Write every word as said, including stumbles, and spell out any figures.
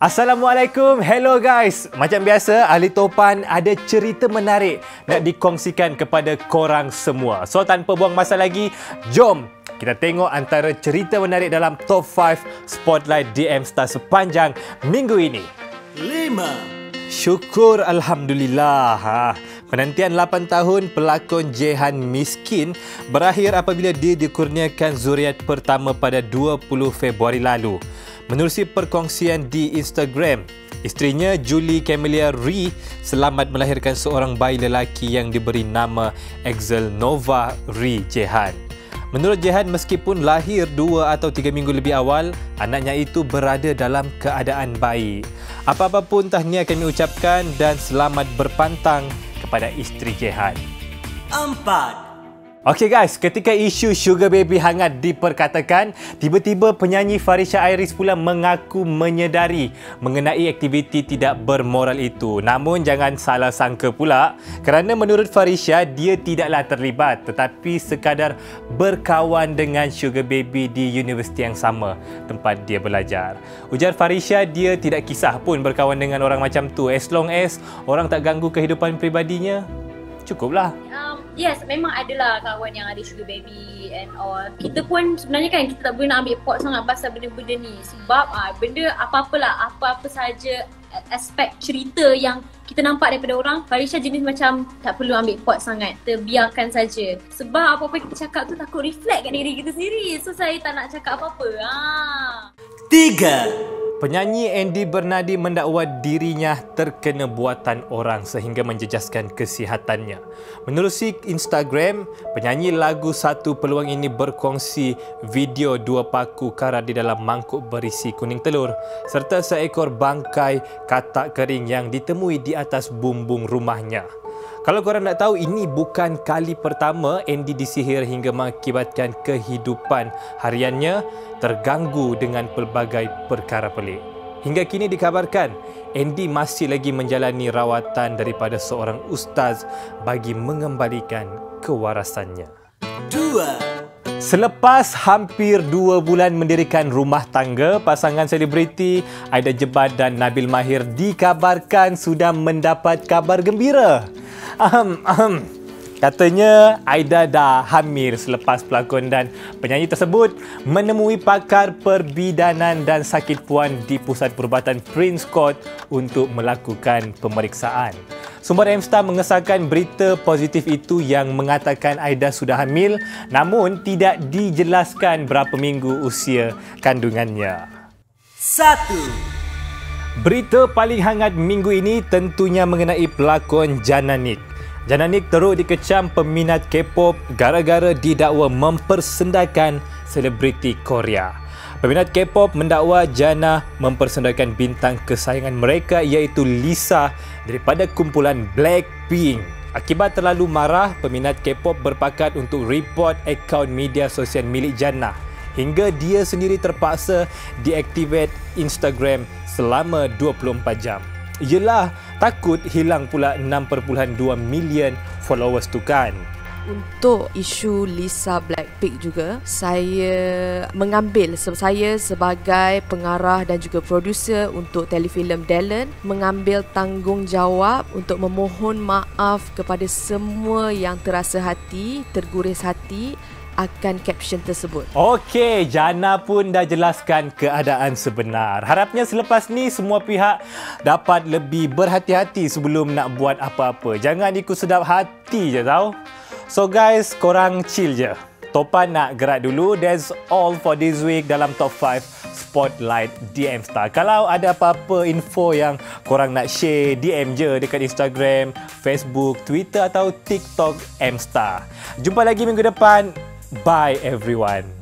Assalamualaikum, hello guys. Macam biasa, Ahli Topan ada cerita menarik nak dikongsikan kepada korang semua. So tanpa buang masa lagi, jom kita tengok antara cerita menarik dalam Top lima Spotlight D M Star sepanjang minggu ini. lima. Syukur Alhamdulillah. Ha. Penantian lapan tahun pelakon Jehan Miskin berakhir apabila dia dikurniakan zuriat pertama pada dua puluh Februari lalu. Menerusi perkongsian di Instagram, isterinya Julie Camelia Ree selamat melahirkan seorang bayi lelaki yang diberi nama Axel Nova Ree Jehan. Menurut Jehan, meskipun lahir dua atau tiga minggu lebih awal, anaknya itu berada dalam keadaan baik. Apa-apa pun tahniah kami ucapkan dan selamat berpantang kepada isteri Jehan. Empat. Okey guys, ketika isu Sugar Baby hangat diperkatakan, tiba-tiba penyanyi Farisha Iris pula mengaku menyedari mengenai aktiviti tidak bermoral itu. Namun jangan salah sangka pula, kerana menurut Farisha, dia tidaklah terlibat tetapi sekadar berkawan dengan Sugar Baby di universiti yang sama tempat dia belajar. Ujar Farisha, dia tidak kisah pun berkawan dengan orang macam tu, as long as orang tak ganggu kehidupan peribadinya, cukuplah. Um, yes, memang adalah kawan yang ada Sugar Baby and all. Kita pun sebenarnya kan kita tak boleh nak ambil pot sangat pasal benda-benda ni. Sebab ah, benda apa-apalah, apa-apa saja aspek cerita yang kita nampak daripada orang, Farisha jenis macam tak perlu ambil pot sangat. Terbiarkan saja. Sebab apa-apa kita cakap tu takut reflect kat diri kita sendiri. So saya tak nak cakap apa-apa. Ah. Tiga. Penyanyi Andy Bernardi mendakwa dirinya terkena buatan orang sehingga menjejaskan kesihatannya. Menerusi Instagram, penyanyi lagu Satu Peluang ini berkongsi video dua paku kara di dalam mangkuk berisi kuning telur serta seekor bangkai katak kering yang ditemui di atas bumbung rumahnya. Kalau korang nak tahu, ini bukan kali pertama Andy disihir hingga mengakibatkan kehidupan hariannya terganggu dengan pelbagai perkara pelik. Hingga kini dikabarkan, Andy masih lagi menjalani rawatan daripada seorang ustaz bagi mengembalikan kewarasannya. Dua. Selepas hampir dua bulan mendirikan rumah tangga, pasangan selebriti Aida Jebat dan Nabil Mahir dikabarkan sudah mendapat kabar gembira. Ahem, ahem. Katanya Aida dah hamil selepas pelakon dan penyanyi tersebut menemui pakar perbidanan dan sakit puan di Pusat Perubatan Prince Court untuk melakukan pemeriksaan. Sumber M Star mengesahkan berita positif itu yang mengatakan Aida sudah hamil, namun tidak dijelaskan berapa minggu usia kandungannya. Satu. Berita paling hangat minggu ini tentunya mengenai pelakon Jana Nick. Jana Nick teruk dikecam peminat K-pop gara-gara didakwa mempersendakan selebriti Korea. Peminat K-pop mendakwa Jana mempersendakan bintang kesayangan mereka iaitu Lisa daripada kumpulan Blackpink. Akibat terlalu marah, peminat K-pop berpakat untuk report akaun media sosial milik Jana hingga dia sendiri terpaksa deactivate Instagram selama dua puluh empat jam. Yelah, takut hilang pula enam perpuluhan dua million followers tu kan. Untuk isu Lisa Blackpink juga, saya mengambil, saya sebagai pengarah dan juga produser untuk telefilm Dallon, mengambil tanggungjawab untuk memohon maaf kepada semua yang terasa hati, terguris hati akan caption tersebut. Okey, Jana pun dah jelaskan keadaan sebenar. Harapnya selepas ni semua pihak dapat lebih berhati-hati sebelum nak buat apa-apa. Jangan ikut sedap hati je tau. So guys, korang chill je. Topan nak gerak dulu. That's all for this week dalam Top lima Spotlight D M Star. Kalau ada apa-apa info yang korang nak share, D M je dekat Instagram, Facebook, Twitter atau TikTok M Star. Jumpa lagi minggu depan. Bye everyone.